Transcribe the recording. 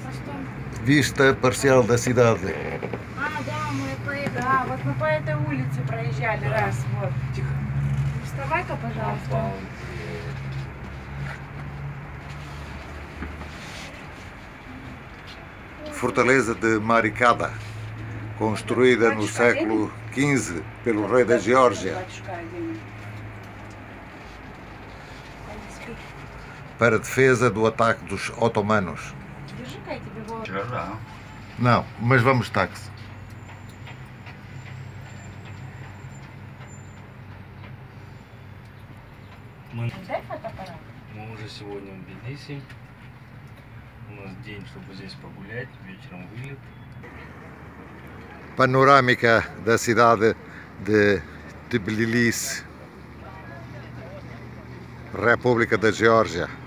Vista parcial da cidade. Да, да, вот мы по этой улице проезжали раз, вот. Тихо. Вставай-ка, пожалуйста. Fortaleza de Maricada, construída no século XV pelo rei da Geórgia para defesa do ataque dos otomanos. Não, mas vamos de táxi. Мы уже сегодня в Тбилиси. У нас день, чтобы здесь погулять, вечером вылет. Panorâmica da cidade de Tbilisi, República da Geórgia.